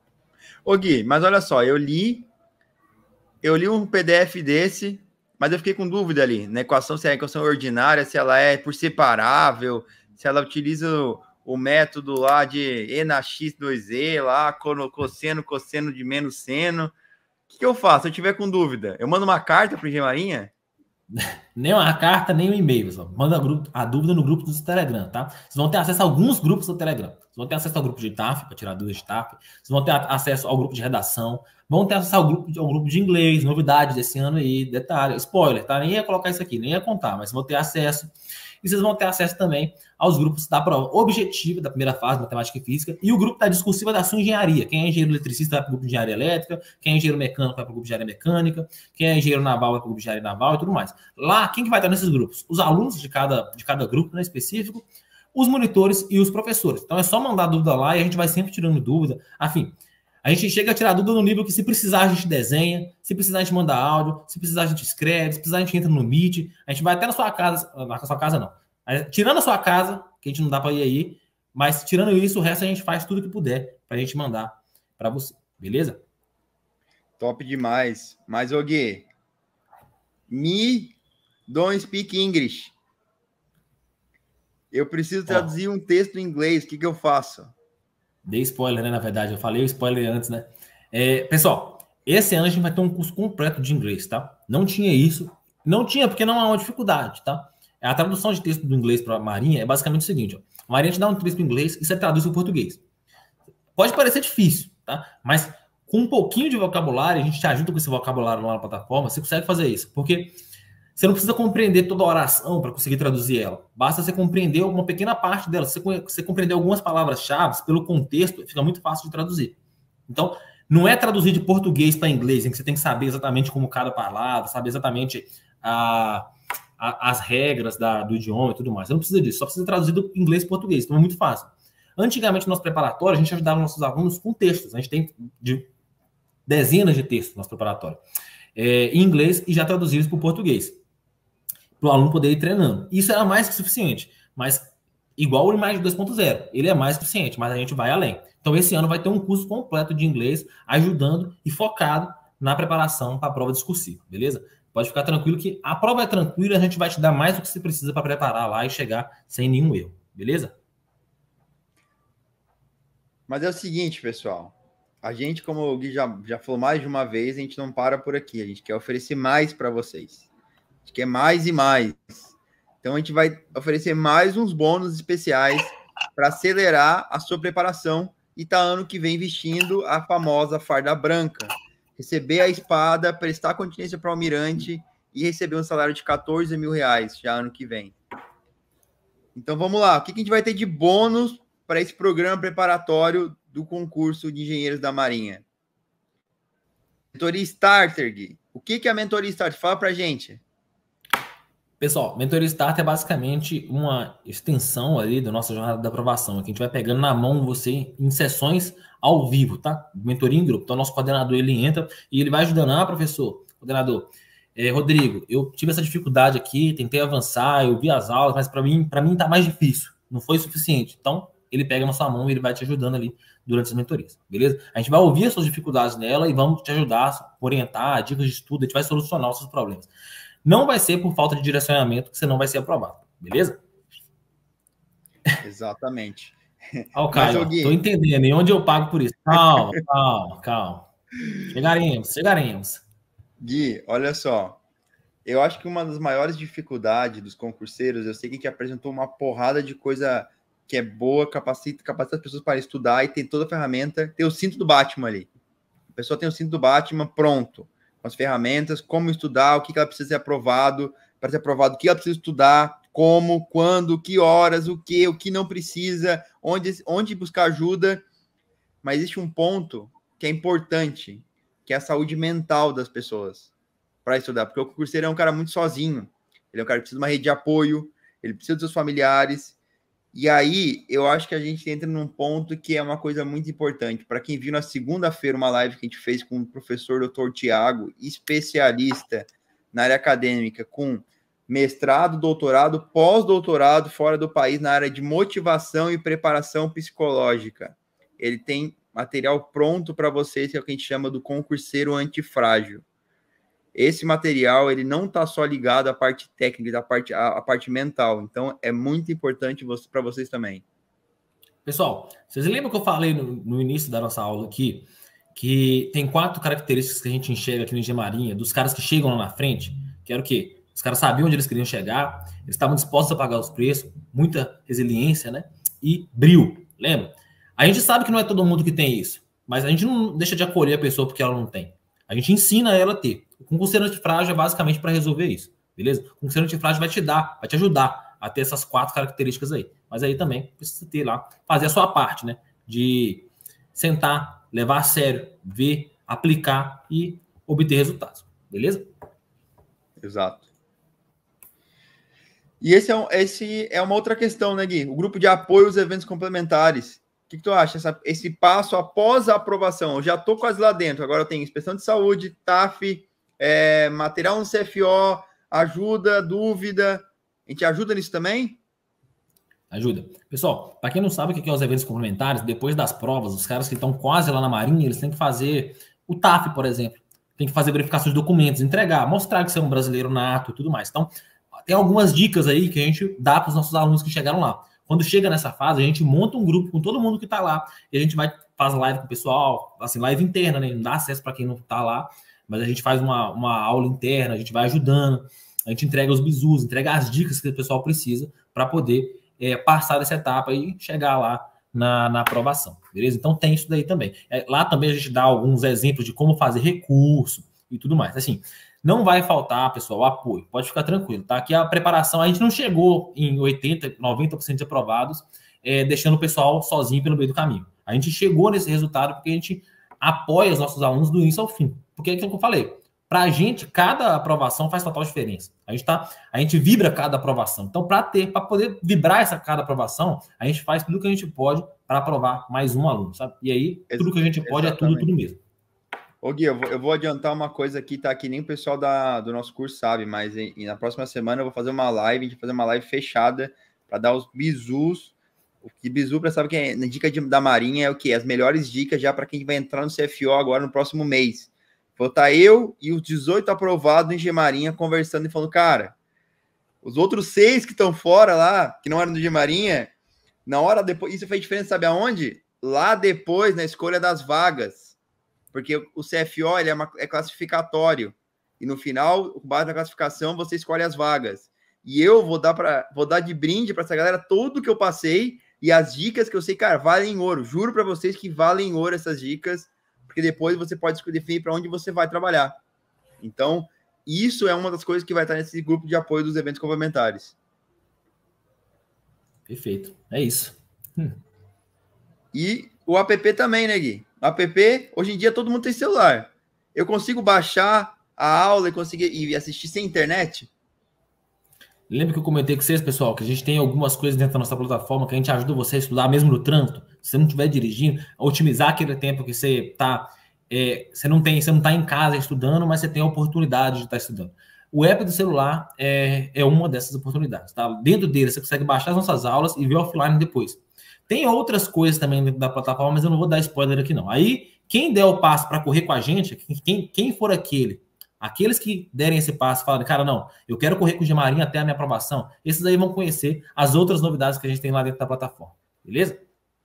Ô Gui, mas olha só, eu li, eu li um P D F desse, mas eu fiquei com dúvida ali, na equação, se é a equação ordinária, se ela é por separável, se ela utiliza o, o método lá de E na X dois E, lá, cosseno, cosseno de menos seno. O que, que eu faço se eu tiver com dúvida? Eu mando uma carta para o Engenharia? Nem uma carta, nem um e-mail, pessoal. Manda a, grupo, a dúvida no grupo do Telegram, tá? Vocês vão ter acesso a alguns grupos do Telegram. Vocês vão ter acesso ao grupo de T A F, para tirar dúvidas de T A F. Vocês vão ter acesso ao grupo de redação. Vão ter acesso ao grupo, ao grupo de inglês, novidades desse ano aí, detalhe, spoiler, tá? Nem ia colocar isso aqui, nem ia contar, mas vão ter acesso. E vocês vão ter acesso também aos grupos da prova objetiva da primeira fase, matemática e física, e o grupo da discursiva da sua engenharia. Quem é engenheiro eletricista vai para o grupo de engenharia elétrica, quem é engenheiro mecânico vai para o grupo de engenharia mecânica, quem é engenheiro naval vai para o grupo de engenharia naval e tudo mais. Lá, quem que vai estar nesses grupos? Os alunos de cada, de cada grupo, né, específico, os monitores e os professores. Então é só mandar dúvida lá e a gente vai sempre tirando dúvida. Afim, a gente chega a tirar dúvida no nível que se precisar a gente desenha, se precisar a gente manda áudio, se precisar a gente escreve, se precisar a gente entra no Meet, a gente vai até na sua casa, na sua casa não, tirando a sua casa, que a gente não dá para ir aí, mas tirando isso, o resto a gente faz tudo que puder para a gente mandar para você, beleza? Top demais. Mas, ô Gui, me don't speak English. Eu preciso traduzir Ó, um texto em inglês, o que, que eu faço? Dei spoiler, né? Na verdade, eu falei o spoiler antes, né? É, pessoal, esse ano a gente vai ter um curso completo de inglês, tá? Não tinha isso. Não tinha porque não há uma dificuldade, tá? A tradução de texto do inglês para a Marinha é basicamente o seguinte, ó. A Marinha te dá um texto em inglês e você traduz para o português. Pode parecer difícil, tá? Mas com um pouquinho de vocabulário, a gente te ajuda com esse vocabulário lá na plataforma, você consegue fazer isso. Porque você não precisa compreender toda a oração para conseguir traduzir ela. Basta você compreender uma pequena parte dela. Se você compreender algumas palavras-chave, pelo contexto, fica muito fácil de traduzir. Então, não é traduzir de português para inglês, em que você tem que saber exatamente como cada palavra, saber exatamente a, a, as regras da, do idioma e tudo mais. Você não precisa disso, só precisa traduzir do inglês para português. Então, é muito fácil. Antigamente, no nosso preparatório, a gente ajudava nossos alunos com textos. A gente tem de dezenas de textos no nosso preparatório. É, em inglês e já traduzidos para o português. Para o aluno poder ir treinando. Isso era mais que suficiente, mas igual o Imagem dois ponto zero, ele é mais que suficiente, mas a gente vai além. Então, esse ano vai ter um curso completo de inglês, ajudando e focado na preparação para a prova discursiva, beleza? Pode ficar tranquilo que a prova é tranquila, a gente vai te dar mais do que você precisa para preparar lá e chegar sem nenhum erro, beleza? Mas é o seguinte, pessoal, a gente, como o Gui já, já falou mais de uma vez, a gente não para por aqui, a gente quer oferecer mais para vocês. A gente quer mais e mais. Então, a gente vai oferecer mais uns bônus especiais para acelerar a sua preparação e tá ano que vem vestindo a famosa farda branca. Receber a espada, prestar continência para o almirante e receber um salário de quatorze mil reais já ano que vem. Então, vamos lá. O que a gente vai ter de bônus para esse programa preparatório do concurso de engenheiros da Marinha? Mentoria Starter, Gui. O que é a Mentoria Starter? Fala para a gente. Pessoal, Mentoria Starter é basicamente uma extensão ali da nossa jornada da aprovação. Aqui a gente vai pegando na mão você em sessões ao vivo, tá? Mentoria em grupo. Então, nosso coordenador, ele entra e ele vai ajudando. Ah, professor, coordenador, é, Rodrigo, eu tive essa dificuldade aqui, tentei avançar, eu vi as aulas, mas para mim, para mim tá mais difícil. Não foi suficiente. Então, ele pega na sua mão e ele vai te ajudando ali durante as mentorias, beleza? A gente vai ouvir as suas dificuldades nela e vamos te ajudar, orientar, dicas de estudo, a gente vai solucionar os seus problemas. Não vai ser por falta de direcionamento que você não vai ser aprovado, beleza? Exatamente. Ó, Caio, tô entendendo. E onde eu pago por isso? Calma, calma, calma. Chegaremos, chegaremos. Gui, olha só. Eu acho que uma das maiores dificuldades dos concurseiros, eu sei que a gente apresentou uma porrada de coisa que é boa, capacita, capacita as pessoas para estudar e tem toda a ferramenta. Tem o cinto do Batman ali. A pessoa tem o cinto do Batman pronto. Com as ferramentas, como estudar, o que ela precisa ser aprovado, para ser aprovado, o que ela precisa estudar, como, quando, que horas, o que, o que não precisa, onde, onde buscar ajuda. Mas existe um ponto que é importante, que é a saúde mental das pessoas para estudar, porque o concurseiro é um cara muito sozinho, ele é um cara que precisa de uma rede de apoio, ele precisa dos seus familiares, e aí eu acho que a gente entra num ponto que é uma coisa muito importante. Para quem viu na segunda-feira uma live que a gente fez com o professor doutor Tiago, especialista na área acadêmica, com mestrado, doutorado, pós-doutorado fora do país na área de motivação e preparação psicológica. Ele tem material pronto para vocês, que é o que a gente chama do concurseiro antifrágil. Esse material, ele não está só ligado à parte técnica, à parte, à, à parte mental. Então, é muito importante você, para vocês também. Pessoal, vocês lembram que eu falei no, no início da nossa aula aqui, que tem quatro características que a gente enxerga aqui no Engenharia, dos caras que chegam lá na frente, que era o quê? Os caras sabiam onde eles queriam chegar, eles estavam dispostos a pagar os preços, muita resiliência, né? E brio, lembra? A gente sabe que não é todo mundo que tem isso, mas a gente não deixa de acolher a pessoa porque ela não tem. A gente ensina ela a ter. O concurseiro antifrágil é basicamente para resolver isso, beleza? O concurseiro antifrágil vai te dar, vai te ajudar a ter essas quatro características aí. Mas aí também precisa ter lá, fazer a sua parte, né? De sentar, levar a sério, ver, aplicar e obter resultados, beleza? Exato. E esse é, um, esse é uma outra questão, né, Gui? O grupo de apoio aos eventos complementares. O que, que tu acha? Essa, esse passo após a aprovação. Eu já estou quase lá dentro. Agora eu tenho inspeção de saúde, T A F, é, material no C F O, ajuda, dúvida. A gente ajuda nisso também? Ajuda. Pessoal, para quem não sabe o que é os eventos complementares, depois das provas, os caras que estão quase lá na Marinha, eles têm que fazer o T A F, por exemplo. Tem que fazer verificações de documentos, entregar, mostrar que você é um brasileiro nato e tudo mais. Então, tem algumas dicas aí que a gente dá para os nossos alunos que chegaram lá. Quando chega nessa fase, a gente monta um grupo com todo mundo que está lá e a gente vai faz live com o pessoal, assim, live interna, né? Não dá acesso para quem não está lá, mas a gente faz uma, uma aula interna, a gente vai ajudando, a gente entrega os bizus, entrega as dicas que o pessoal precisa para poder é, passar dessa etapa e chegar lá na, na aprovação, beleza? Então tem isso daí também. É, lá também a gente dá alguns exemplos de como fazer recurso e tudo mais. Assim, não vai faltar, pessoal, o apoio. Pode ficar tranquilo, tá? Aqui a preparação, a gente não chegou em oitenta, noventa por cento de aprovados, é, deixando o pessoal sozinho pelo meio do caminho. A gente chegou nesse resultado porque a gente apoia os nossos alunos do início ao fim. Porque é aquilo que eu falei. Para a gente, cada aprovação faz total diferença. A gente, tá, a gente vibra cada aprovação. Então, para ter, para poder vibrar essa cada aprovação, a gente faz tudo que a gente pode para aprovar mais um aluno, sabe? E aí, tudo que a gente pode é tudo, tudo mesmo. Ô Gui, eu vou, eu vou adiantar uma coisa aqui, tá? Que nem o pessoal da, do nosso curso sabe, mas em, na próxima semana eu vou fazer uma live, a gente vai fazer uma live fechada para dar os bizus. O que bizu, para saber que é na dica de, da Marinha é o que? As melhores dicas já para quem vai entrar no C F O agora no próximo mês. Vou estar eu e os dezoito aprovados em Gemarinha conversando e falando, cara, os outros seis que estão fora lá, que não eram do Gemarinha, na hora depois, isso fez diferença, sabe aonde? Lá depois, na escolha das vagas. Porque o C F O ele é, uma, é classificatório. E no final, com base na classificação, você escolhe as vagas. E eu vou dar, pra, vou dar de brinde para essa galera tudo que eu passei e as dicas que eu sei, cara, valem ouro. Juro para vocês que valem ouro essas dicas, porque depois você pode definir para onde você vai trabalhar. Então, isso é uma das coisas que vai estar nesse grupo de apoio dos eventos complementares. Perfeito. É isso. Hum. E o app também, né, Gui? O app, hoje em dia, todo mundo tem celular. Eu consigo baixar a aula e conseguir e assistir sem internet? Lembra que eu comentei com vocês, pessoal, que a gente tem algumas coisas dentro da nossa plataforma que a gente ajuda você a estudar mesmo no trânsito, se você não estiver dirigindo, a otimizar aquele tempo que você está, é, você não tem, você não está em casa estudando, mas você tem a oportunidade de estar estudando. O app do celular é, é uma dessas oportunidades, tá? Dentro dele você consegue baixar as nossas aulas e ver offline depois. Tem outras coisas também dentro da plataforma, mas eu não vou dar spoiler aqui não. Aí, quem der o passo para correr com a gente, quem, quem for aquele, aqueles que derem esse passo, falarem, cara, não, eu quero correr com o Gemarinha até a minha aprovação, esses aí vão conhecer as outras novidades que a gente tem lá dentro da plataforma. Beleza?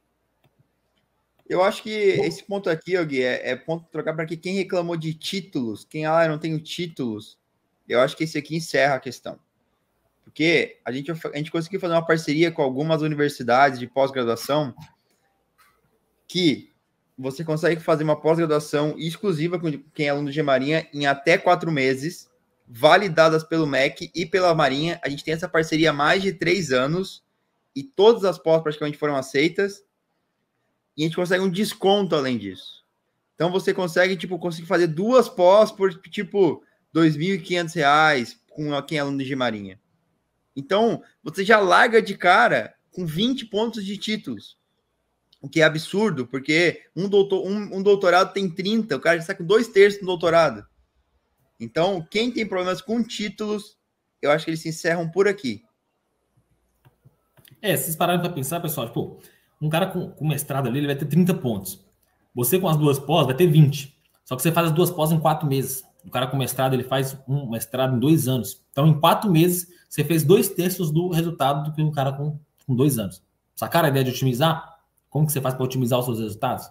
Eu acho que esse ponto aqui, Gui, é, é ponto de trocar para que quem reclamou de títulos, quem, ah, eu não tenho títulos, eu acho que esse aqui encerra a questão. Porque a gente, a gente conseguiu fazer uma parceria com algumas universidades de pós-graduação que você consegue fazer uma pós-graduação exclusiva com quem é aluno de Marinha em até quatro meses, validadas pelo M E C e pela Marinha. A gente tem essa parceria há mais de três anos e todas as pós praticamente foram aceitas. E a gente consegue um desconto além disso. Então você consegue, tipo, conseguir fazer duas pós por, tipo, dois mil e quinhentos reais com quem é aluno de Marinha. Então, você já larga de cara com vinte pontos de títulos. O que é absurdo, porque um, doutor, um, um doutorado tem trinta, o cara já está com dois terços no doutorado. Então, quem tem problemas com títulos, eu acho que eles se encerram por aqui. É, se vocês pararem para pensar, pessoal, tipo, um cara com, com mestrado ali, ele vai ter trinta pontos. Você com as duas pós vai ter vinte. Só que você faz as duas pós em quatro meses. O cara com mestrado, ele faz um mestrado em dois anos. Então, em quatro meses, você fez dois terços do resultado do que um cara com, com dois anos. Sacaram a ideia de otimizar? Como que você faz para otimizar os seus resultados?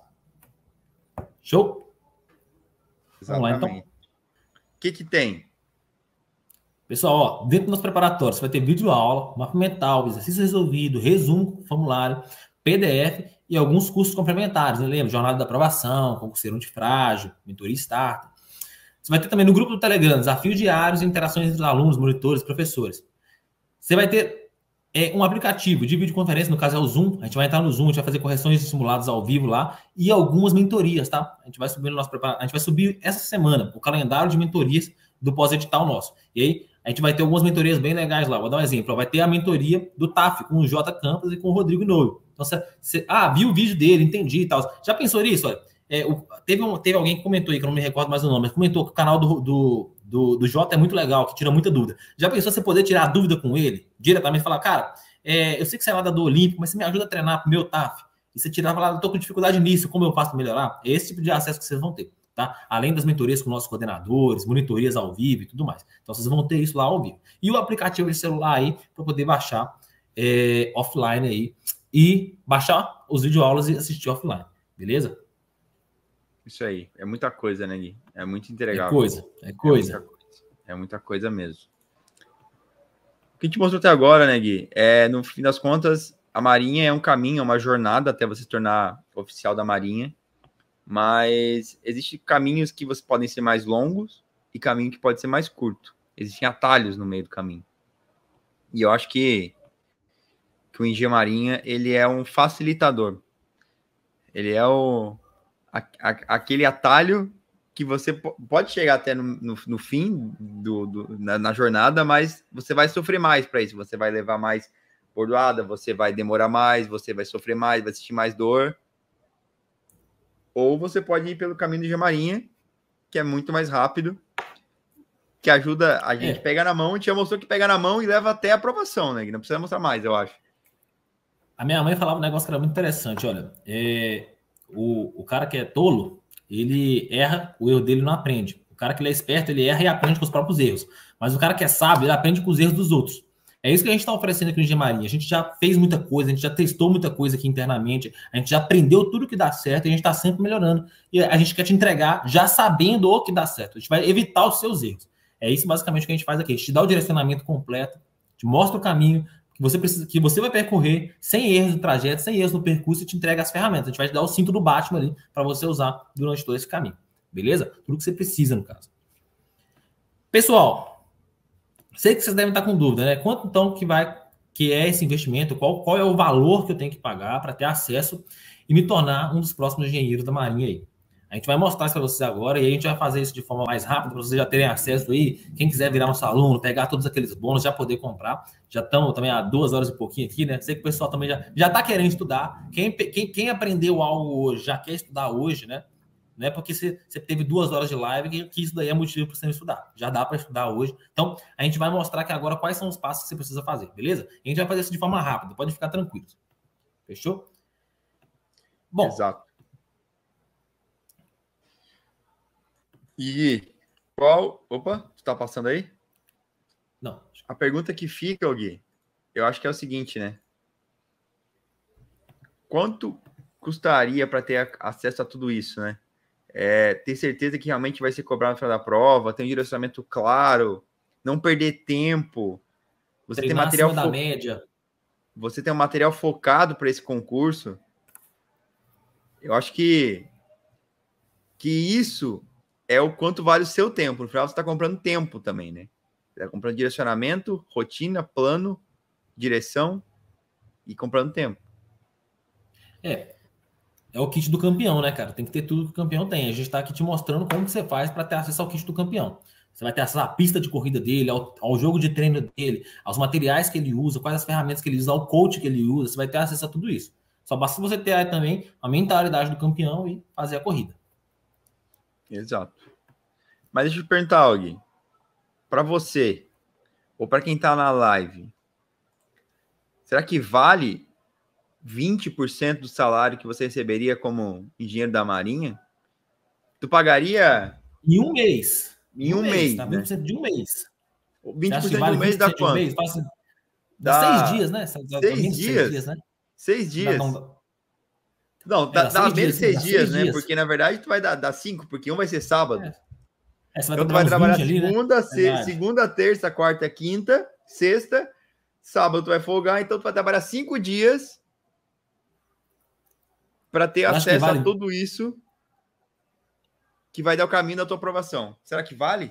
Show? Vamos lá, então. O que que tem? Pessoal, ó, dentro dos preparatórios, você vai ter vídeo aula, mapa mental, exercício resolvido, resumo, formulário, P D F e alguns cursos complementares, né? Lembra? Jornada da aprovação, concurseiro antifrágil, mentoria starter. Você vai ter também no grupo do Telegram, desafios diários e interações entre alunos, monitores, professores. Você vai ter é, um aplicativo de videoconferência, no caso é o Zoom. A gente vai entrar no Zoom, a gente vai fazer correções de simulados ao vivo lá e algumas mentorias, tá? A gente vai subir no nosso preparo... a gente vai subir essa semana o calendário de mentorias do pós-edital nosso. E aí a gente vai ter algumas mentorias bem legais lá. Vou dar um exemplo. Vai ter a mentoria do T A F com o J Campos e com o Rodrigo Novo. Então, você, você ah, viu o vídeo dele, entendi e tal. Já pensou nisso? Olha, é, o, teve, um, teve alguém que comentou aí, que eu não me recordo mais o nome, mas comentou que o canal do, do, do, do Jota é muito legal, que tira muita dúvida. Já pensou você poder tirar a dúvida com ele, diretamente, falar, cara, é, eu sei que você é lá da do Olímpico, mas você me ajuda a treinar pro meu T A F. E você tirar e falar, eu tô com dificuldade nisso, como eu faço para melhorar? É esse tipo de acesso que vocês vão ter. Tá? Além das mentorias com nossos coordenadores, monitorias ao vivo e tudo mais. Então, vocês vão ter isso lá ao vivo. E o aplicativo de celular aí, para poder baixar é, offline aí e baixar os videoaulas e assistir offline. Beleza? Isso aí. É muita coisa, né, Gui? É muito entregável. É coisa. É coisa. É muita coisa, é muita coisa mesmo. O que a gente mostrou até agora, né, Gui? É, no fim das contas, a Marinha é um caminho, é uma jornada até você se tornar oficial da Marinha. Mas existem caminhos que você podem ser mais longos e caminho que pode ser mais curto. Existem atalhos no meio do caminho. E eu acho que, que o Engenharia Marinha, ele é um facilitador. Ele é o, a, a, aquele atalho que você pode chegar até no, no, no fim do, do, na, na jornada, mas você vai sofrer mais para isso. Você vai levar mais bordoada, você vai demorar mais, você vai sofrer mais, vai sentir mais dor. Ou você pode ir pelo caminho do Gemarinha, que é muito mais rápido, que ajuda a gente a é. pegar na mão. A gente já mostrou que pega na mão e leva até a aprovação, né? Que não precisa mostrar mais, eu acho. A minha mãe falava um negócio que era muito interessante. Olha, é, o, o cara que é tolo, ele erra, o erro dele não aprende. O cara que ele é esperto, ele erra e aprende com os próprios erros. Mas o cara que é sábio, ele aprende com os erros dos outros. É isso que a gente está oferecendo aqui no Engenharia Marinha. A gente já fez muita coisa, a gente já testou muita coisa aqui internamente, a gente já aprendeu tudo que dá certo e a gente está sempre melhorando. E a gente quer te entregar já sabendo o que dá certo. A gente vai evitar os seus erros. É isso basicamente que a gente faz aqui. A gente te dá o direcionamento completo, te mostra o caminho que você precisa, que você vai percorrer sem erros no trajeto, sem erros no percurso e te entrega as ferramentas. A gente vai te dar o cinto do Batman ali para você usar durante todo esse caminho. Beleza? Tudo que você precisa, no caso. Pessoal, sei que vocês devem estar com dúvida, né? Quanto então que vai, que é esse investimento? Qual, qual é o valor que eu tenho que pagar para ter acesso e me tornar um dos próximos engenheiros da Marinha aí? A gente vai mostrar isso para vocês agora e a gente vai fazer isso de forma mais rápida para vocês já terem acesso aí. Quem quiser virar nosso aluno, pegar todos aqueles bônus, já poder comprar. Já estamos também há duas horas e pouquinho aqui, né? Sei que o pessoal também já já está querendo estudar. Quem, quem, quem aprendeu algo hoje já quer estudar hoje, né? Não é porque você, você teve duas horas de live que, que isso daí é motivo para você não estudar. Já dá para estudar hoje. Então, a gente vai mostrar aqui agora quais são os passos que você precisa fazer, beleza? E a gente vai fazer isso de forma rápida, pode ficar tranquilo. Fechou? Bom. Exato. E qual... Opa, tu tá passando aí? Não. A pergunta que fica, Gui, eu acho que é o seguinte, né? Quanto custaria para ter acesso a tudo isso, né? É, ter certeza que realmente vai ser cobrado no final da prova, ter um direcionamento claro, não perder tempo. Você tem material acima fo... da média. Você tem um material focado para esse concurso. Eu acho que que isso é o quanto vale o seu tempo. No final você está comprando tempo também, né? Você está comprando direcionamento, rotina, plano, direção e comprando tempo. É. É o kit do campeão, né, cara? Tem que ter tudo que o campeão tem. A gente está aqui te mostrando como que você faz para ter acesso ao kit do campeão. Você vai ter acesso à pista de corrida dele, ao, ao jogo de treino dele, aos materiais que ele usa, quais as ferramentas que ele usa, ao coach que ele usa. Você vai ter acesso a tudo isso. Só basta você ter aí também a mentalidade do campeão e fazer a corrida. Exato. Mas deixa eu te perguntar, Gui. Para você, ou para quem está na live, será que vale vinte por cento do salário que você receberia como engenheiro da Marinha, tu pagaria... Em um mês. Em um, um mês, mês, tá? né? vinte por cento de um mês. vinte por cento vale de um mês dá quanto? Um mês? Passa... Dá... dá seis dias, né? Seis, seis dias? dias, né? Seis dias. Dá, não, não, dá, é, dá, dá menos de seis dias, né? Dias. Porque, na verdade, tu vai dar, dar cinco, porque um vai ser sábado. É. É, você vai então, tu vai trabalhar segunda, ali, né? se, segunda, terça, quarta, quinta, sexta, sábado tu vai folgar, então tu vai trabalhar cinco dias para ter Eu acesso vale... a tudo isso que vai dar o caminho da tua aprovação. Será que vale?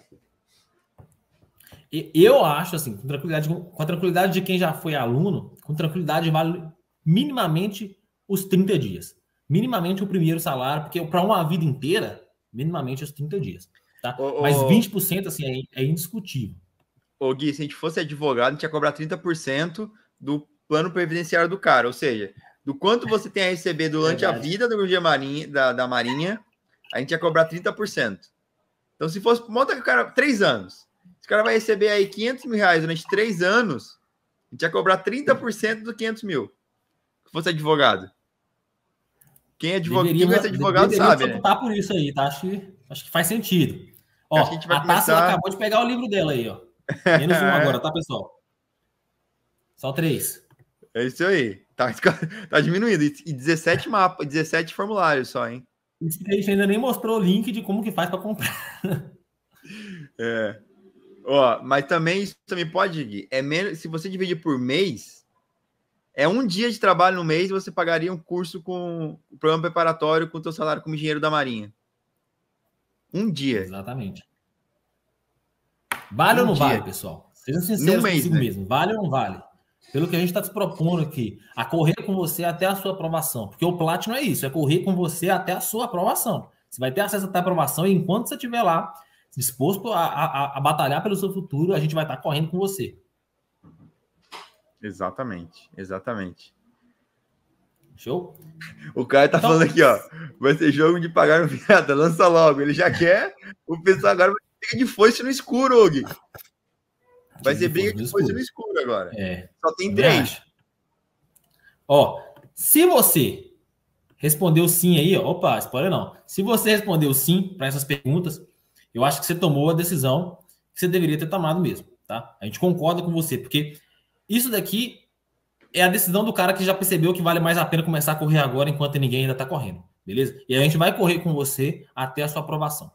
Eu acho, assim, com tranquilidade, com a tranquilidade de quem já foi aluno, com tranquilidade vale minimamente os trinta dias. Minimamente o primeiro salário, porque para uma vida inteira, minimamente os trinta dias. Tá? Ô, Mas vinte por cento assim, é, é indiscutível. Ô Gui, se a gente fosse advogado, a gente ia cobrar trinta por cento do plano previdenciário do cara, ou seja, do quanto você tem a receber durante Verdade. a vida do Dia Marinha, da, da Marinha, a gente ia cobrar trinta por cento. Então, se fosse, monta o cara, três anos, esse cara vai receber aí quinhentos mil reais durante três anos, a gente ia cobrar trinta por cento dos quinhentos mil. Se fosse advogado. Quem é advogado, deveria, quem vai ser advogado sabe, né? Tá por isso aí, tá? Acho que, acho que faz sentido. Ó, a, a começar... Tássia acabou de pegar o livro dela aí, ó. Menos um agora, tá, pessoal? Só três. É isso aí. Tá, tá diminuindo. E dezessete mapas, dezessete formulários só, hein? Isso que a gente ainda nem mostrou o link de como que faz para comprar. É. Ó, mas também isso também pode, Gui, é menos, se você dividir por mês, é um dia de trabalho no mês e você pagaria um curso com o programa preparatório com o teu salário como engenheiro da Marinha. Um dia. Exatamente. Vale um ou não dia. vale, pessoal? Sejam sinceros no mês, consigo né? mesmo. Vale ou não vale? Pelo que a gente está se propondo aqui, a correr com você até a sua aprovação. Porque o Platinum é isso, é correr com você até a sua aprovação. Você vai ter acesso até a aprovação e enquanto você estiver lá, disposto a, a, a batalhar pelo seu futuro, a gente vai estar correndo com você. Exatamente, exatamente. Show? O cara tá então... falando aqui, ó, vai ser jogo de pagar no viada, lança logo. Ele já quer, o pessoal agora vai ter de foice no escuro, Gui. Vai ser briga de foice no escuro agora. É. Só tem três. Acho. Ó, se você respondeu sim aí, ó, opa, spoiler não. Se você respondeu sim para essas perguntas, eu acho que você tomou a decisão que você deveria ter tomado mesmo, tá? A gente concorda com você, porque isso daqui é a decisão do cara que já percebeu que vale mais a pena começar a correr agora enquanto ninguém ainda está correndo, beleza? E a gente vai correr com você até a sua aprovação.